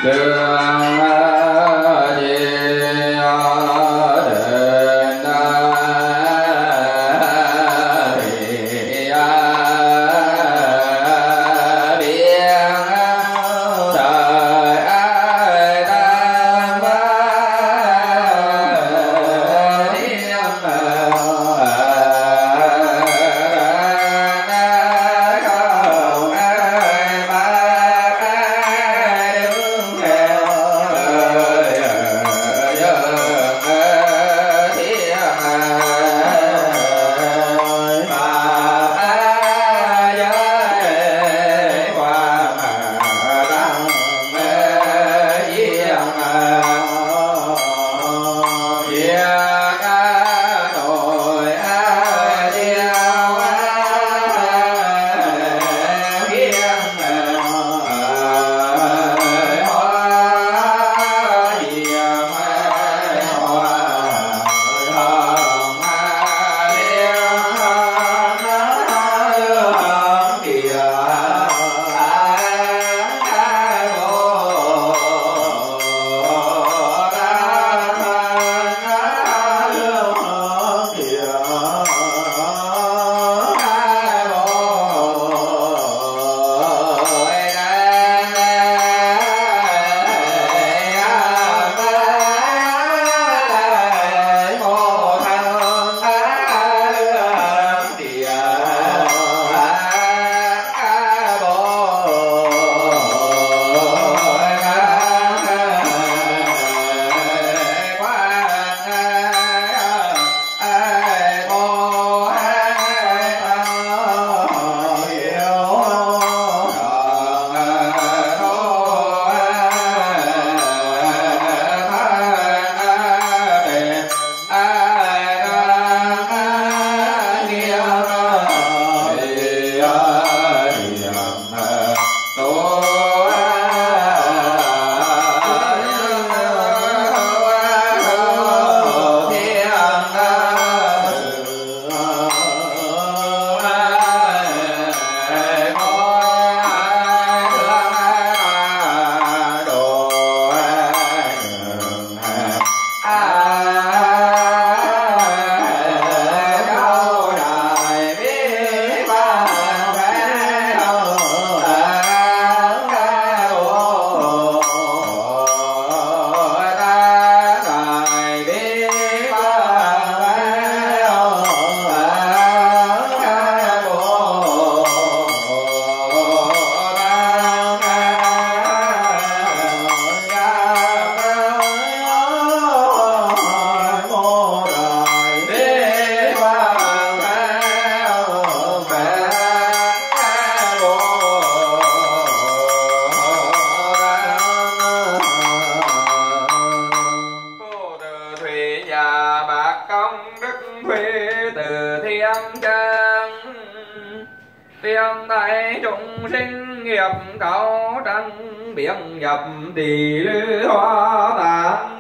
Tiên tại chúng sinh nghiệp cao trăng biển nhập tỷ lư hoa tạng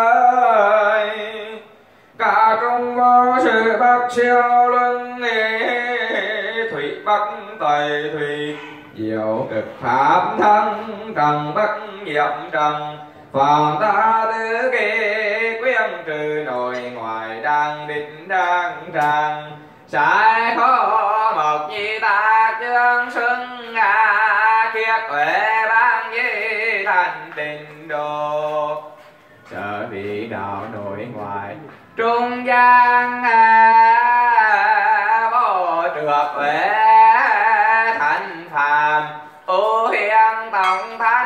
giới. Cả trong vô sự bắc siêu luân thủy bắc tây thủy diệu cực pháp thân trần bắc nhiệm trần phàm ta tứ kỳ quyên trừ nội ngoại đang định đang tràng sai khó mộc nhi ta chương xuân kiết huệ ban di thành tình độ sở vị đạo nội ngoại trung gian vô trược huệ thành phàm ưu hiền tổng thanh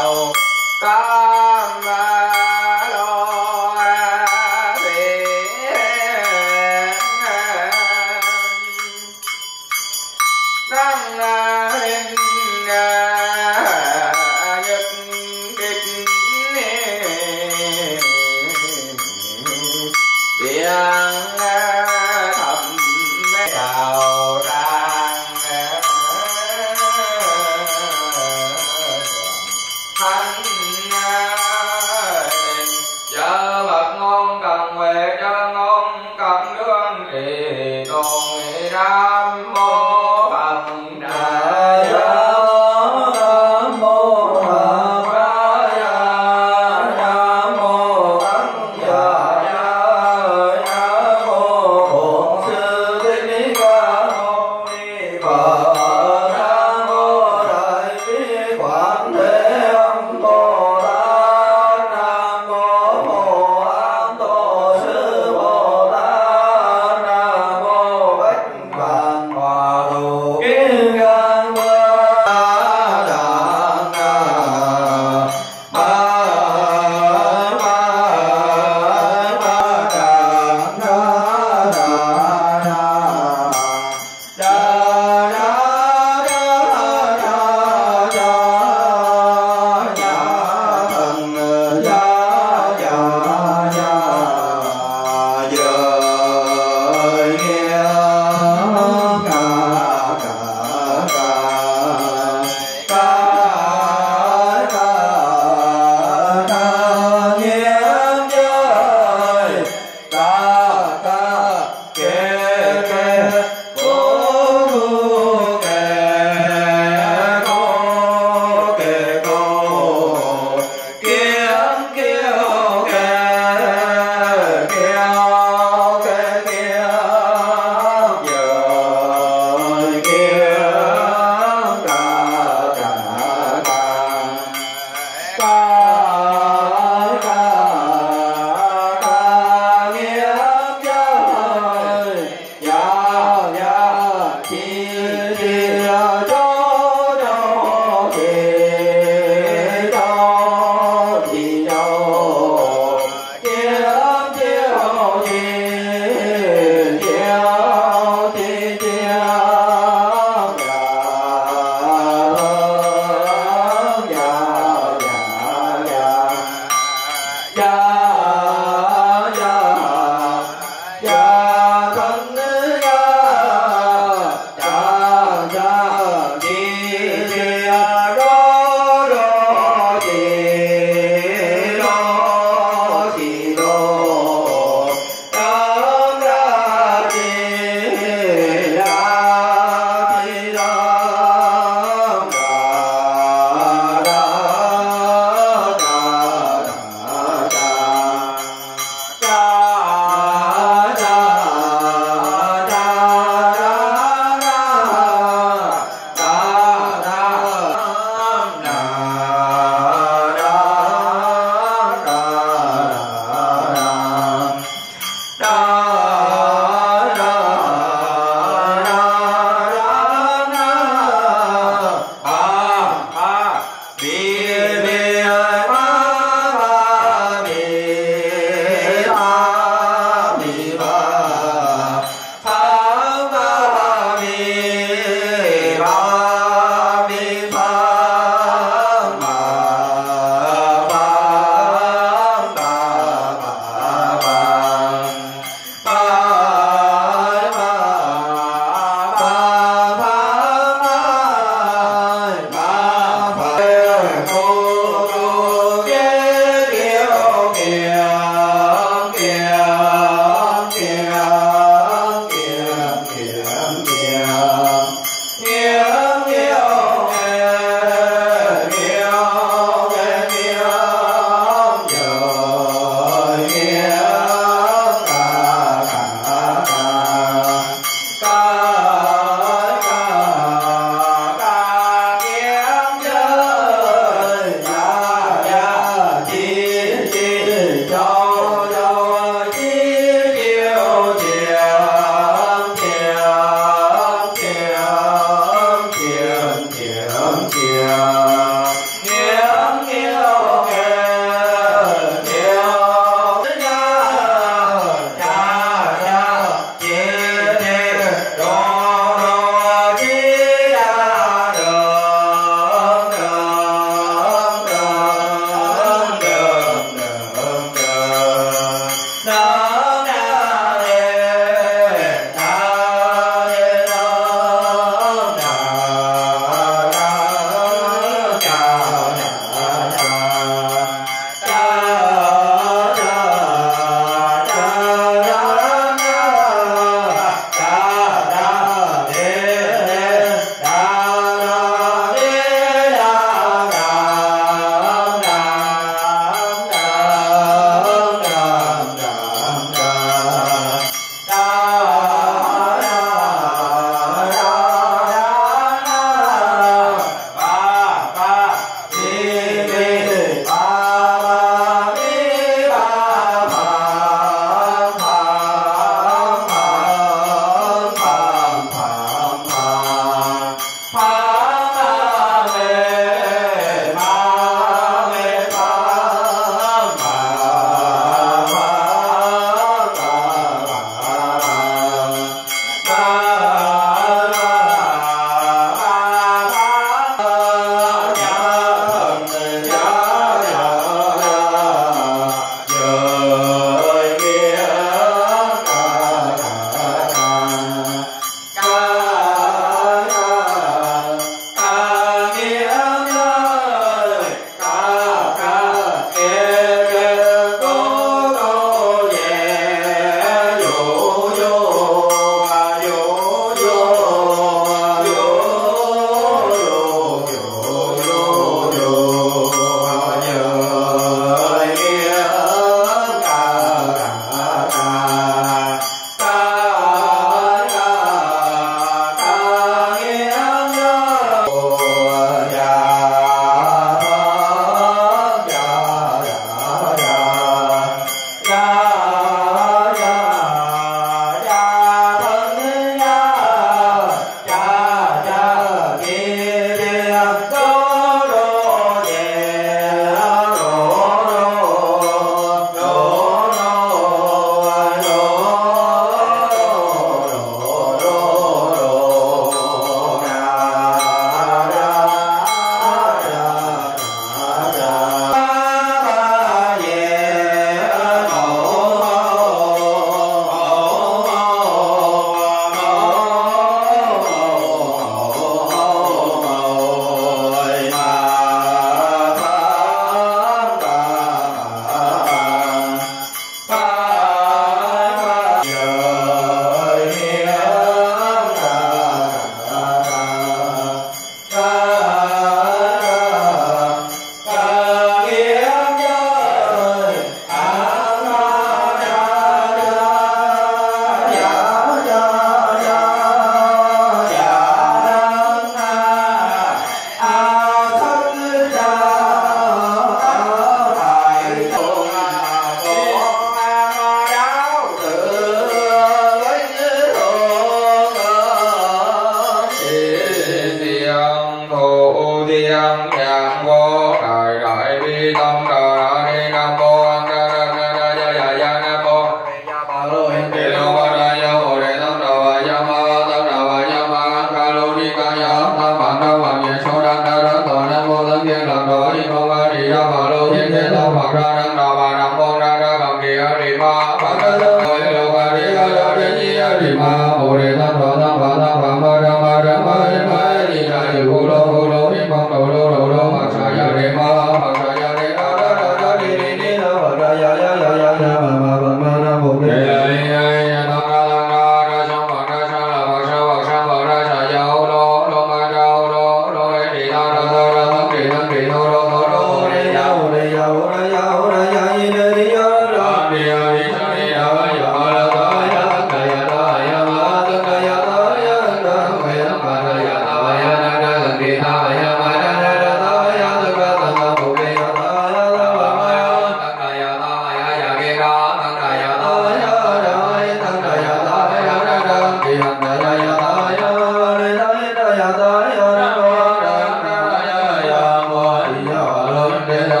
Di Ma Bồ Đề Tam Phật Tam Phật Tam Phật Ma Ra Ma Ra Ma Ra Ma Di Đà Di Cô Lô Di Mong Đồ Lô Đồ Lô Phật Sa Ya Đề Ma Phật Sa Ya Đề Ma Đa Đa Đa Đi Đi Đi Đa Phật Sa Ya Ya Ya Ya Ya Ma Ma Phật Ma Nam Bồ Đề Tăng Ra Tăng Ra Ra Sang Phật Ra Sa La Phật Sa Phật Sa Phật Ra Sa Ya Ô Lô Lô Ma Ra Ô Lô Lô Đi Đa Đa Đa Đa Tăng Đi Tăng Đi Thô Lô Thô Lô Đi Ya Ô Đi Ya Ô Ra Ya Ô Ra Ya Di Đê Đi Ya Đa Đi Ya Đi Sa Đi Ya Ma Ya Ma La Ta Ya Tăng Ca Ya Ta Ya Ma Tăng Ca Ya Ta Ya Tăng Ca Tăng Ca Tăng Ya Ta Ya Na Na Tăng Đi Ta Ya Ma Na Na Na Ta Ya Tăng Ca Tăng Ca Bồ Đề Ya Ta Ya Ta Ma Ya Tăng Ca Ya Ta Ya Ya Ge Ra Tăng Ca Ya Ta Ya Ra Tăng Ca Ya Ta Ya Na Na Đi Tăng Ca Ya Ya Ta Ya Đi Ta Ya Ta Ya Na Ma Tăng Ca Ya Ya Ma Đi Ya Lớn Đế Ya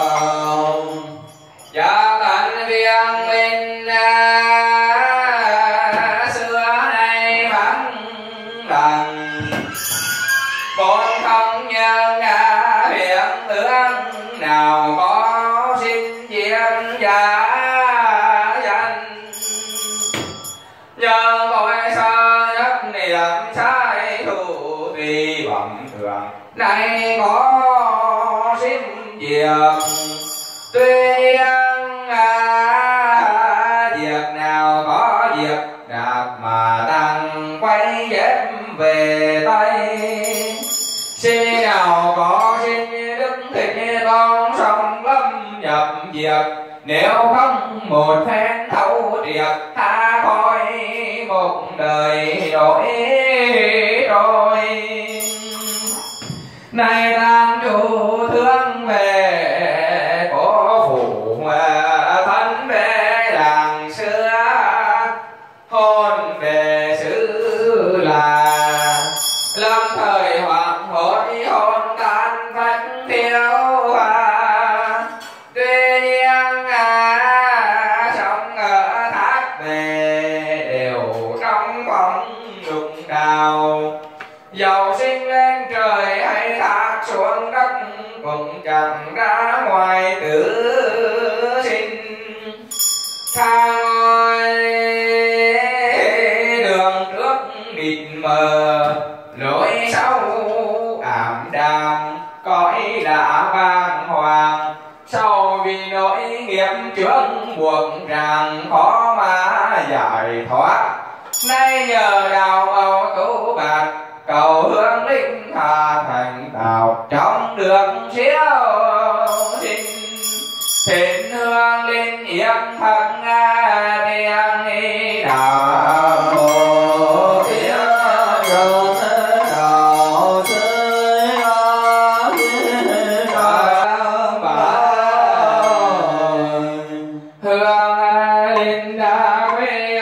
Dạ tánh viên minh xưa nay vắng lặng con không nhân hiện tướng nào có sinh diệm giả danh nhờ mọi sơ nhất niệm sai thủ tùy bằng thường nay có sinh diệm tuy nhiên việc nào có việc đạp mà tăng quay dép về Tây khi nào có sinh đức thì con sông lâm nhập việc nếu không một phen thấu triệt tha khỏi một đời đổi rồi này tam chủ thương về cổ phủ thân về làng xưa hôn về xứ là lâm thời hoặc hối hôn tan phách thiếu tuy nhiên sống ở thác về đều trong bóng đục đào dầu sinh lên trời hay thác xuống đất cũng chẳng ra ngoài tử sinh tha ngôi đường trước mịt mờ lối sau ảm đạm cõi đã bàng hoàng sau vì nỗi nghiệp trước buộc ràng khó mà giải thoát nay nhờ đào màu tú bạc cầu hướng linh hà thành đạo trong đường chiếu sinh thịnh hương linh yếm thân tiếng đạo mô tiếng rộng đạo giới hương linh đã quê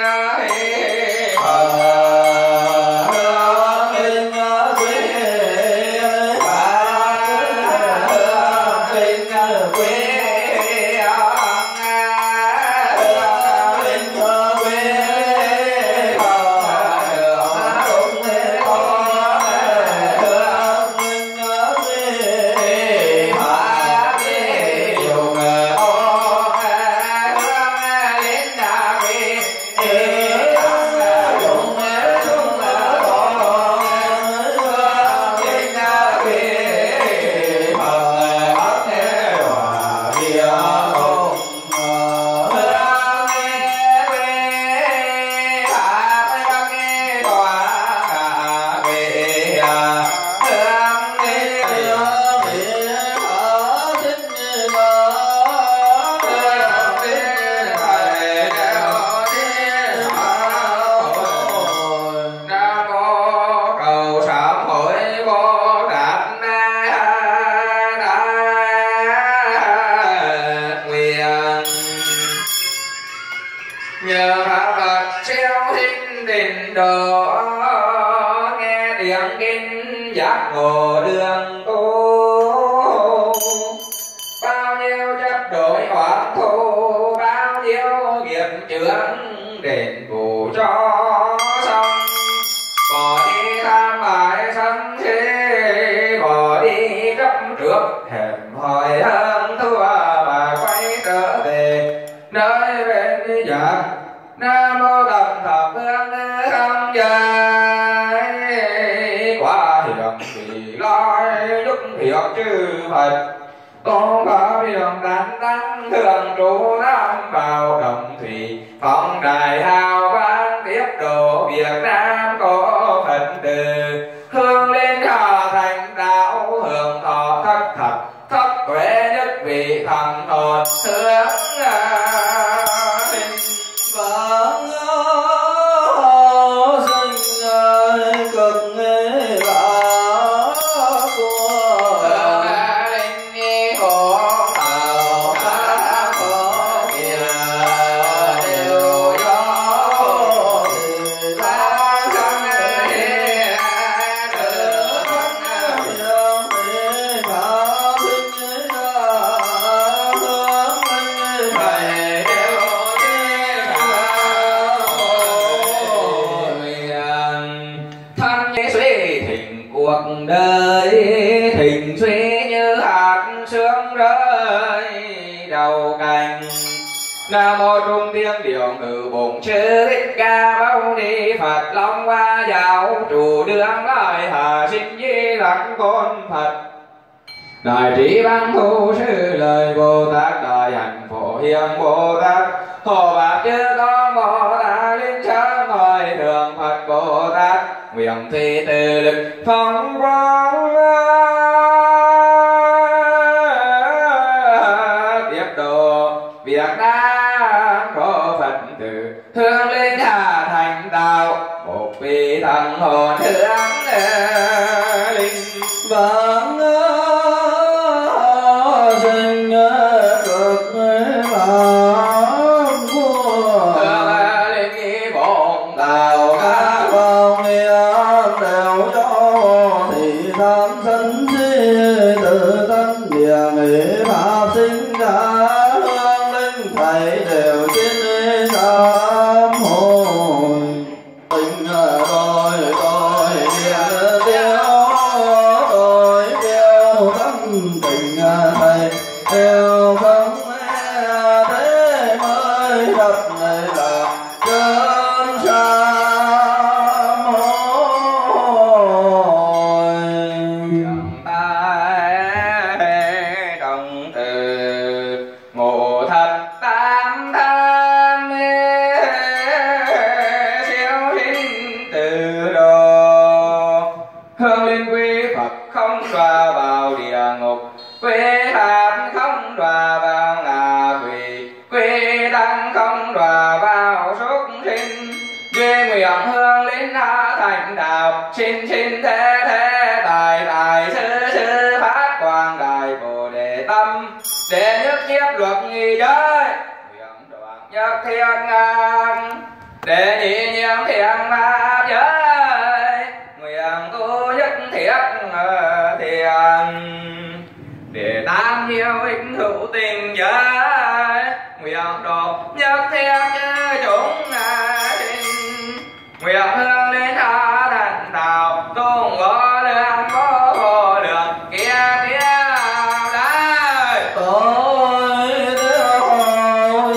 nhờ pháp Phật siêu sinh đình độ nghe tiếng kinh giác ngộ đường tu bao nhiêu chấp đổi hoàn thu bao nhiêu nghiệp chướng đền bù cho xong bỏ đi tham ái sân si bỏ đi chấp trước hèn hỏi hơn thua và quay trở về nơi bên giác. Nam mô Tần Thập Phương tiếp độ Việt Nam có Phật tử hướng lên Hà Thành đạo hưởng thọ thất thật thất tuệ nhất vị thần hồn hướng lên vãng sinh cực bá của linh hộ tạo pháp có địa đều do ta thân địa được thầy đều thân như suy thịnh cuộc đời thịnh suy như hạt sương rơi đầu cành. Nam mô Trung Thiên Điều Ngự Bổn Sư Thích Ca Mâu Ni Phật Long Hoa Giáo Chủ Đương Lai Hà Sinh Di Lặc Tôn Phật Đại Trí Văn Thu Sư Lời Bồ Tát Đại Hạnh Phổ Hiền Bồ Tát Hộ Bạc Chư Con Bồ Tát Linh Sơn Hội Thượng Phật Bồ Tát nguyện thi từ lực phong quang tiếp độ Việt Nam có Phật tử hướng lên Hà Thành đạo một vị thần hồn hướng linh vãng sinh cực bá của hướng linh nghi bổn đạo các con niệm đều do thì tham sân si tự thân địa nghị pháp sinh ra hương linh thầy đều xin sám hối tình tôi tiêu tâm tình thầy đều không thế mới đập này là cơn sám hối tai đồng từ ngộ thật tam tham siêu sinh từ đồ hương linh quy Phật không đọa vào địa ngục quy hạt không đọa vào ngạ quỷ quy tăng không đọa vào súc sinh duy nguyện hương linh Hà Thành đạo xin xin thế thế tài tài sư phát quang đại bồ đề tâm để nhất nhiếp luật nghi giới nguyện đoạn nhất thiên ngang để nhị nhiễm thiện pháp giới nguyện tu nhất thiết thiện để tam hiếu ích hữu tình giới nguyện độ nhất thiết chư chúng sinh nguyện hương lên Hà Thành đạo tung có đường có hồ đường kia kia đây tôi theo hội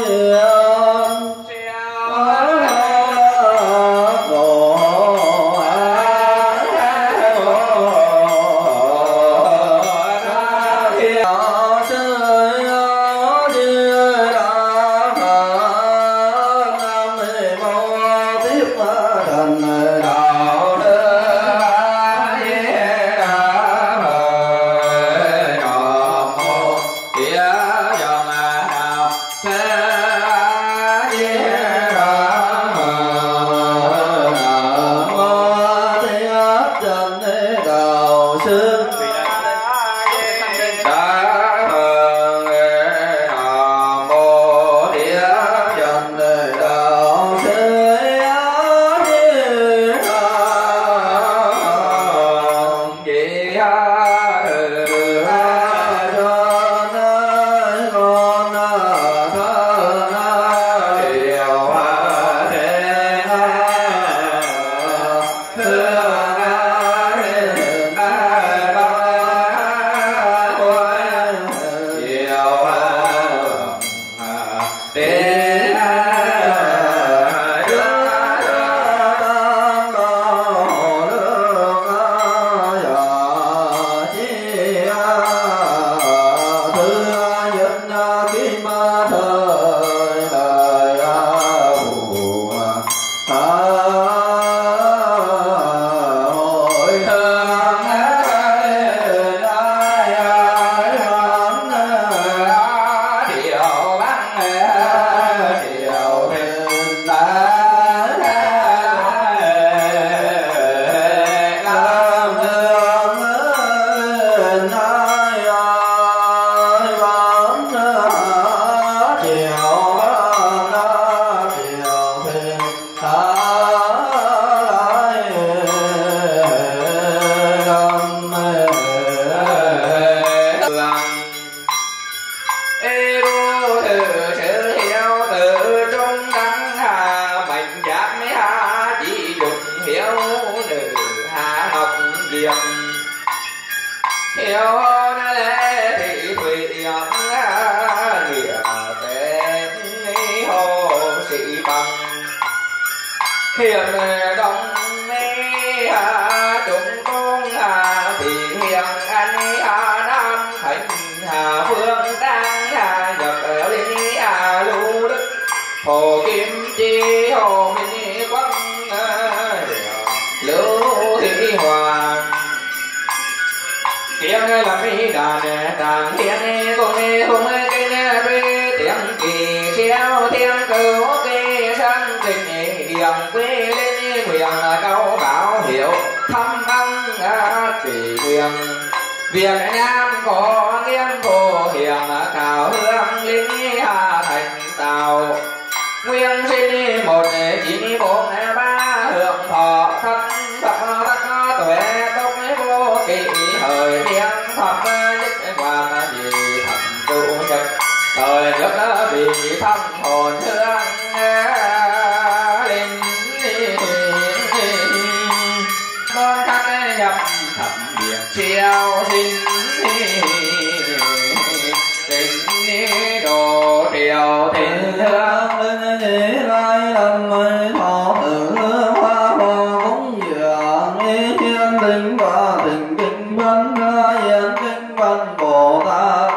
Việt Nam có nghiên phổ hiền thảo hương linh hà thành tàu nguyên sinh 1943 hưởng thọ thân thập tuệ tốc vô kỵ thời thiên thập nhất hoàng vì thẩm trụ nhật thời nước vì thâm hồn hương linh con thân nhập thập địa chiêu sinh tình đồ triều tình hương linh lai lâm thọ tự hoa hoa cúng dường thiên tình và tình kinh văn yên kinh văn Bồ Tát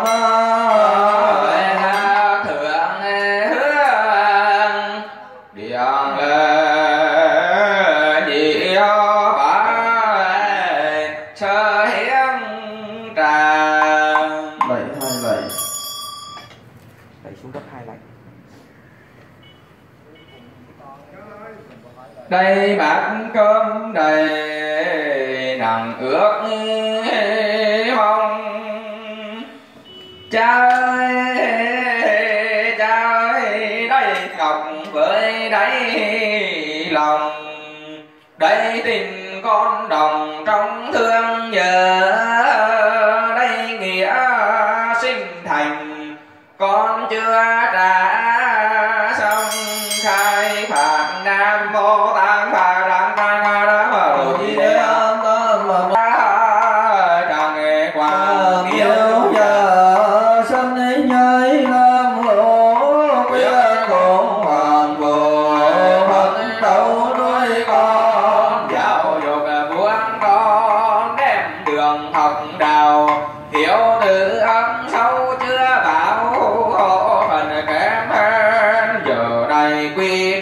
đây bát cơm đầy nặng ước mong trái đây ngọc với đáy lòng đây tình con đồng trong thương nhớ đây nghĩa sinh thành con chưa trả xong khai phạt nam mô tạng phà đăng tăng đa mờ đồ chi đế an tâm tràng nghệ quang kiêu giờ sanh nhai nam hộ quyên cùng hoàng bồ phật đầu nuôi con giáo dục buôn con đem đường học đạo hiểu từ âm sâu chưa bảo hộ phần kém hơn giờ đây quy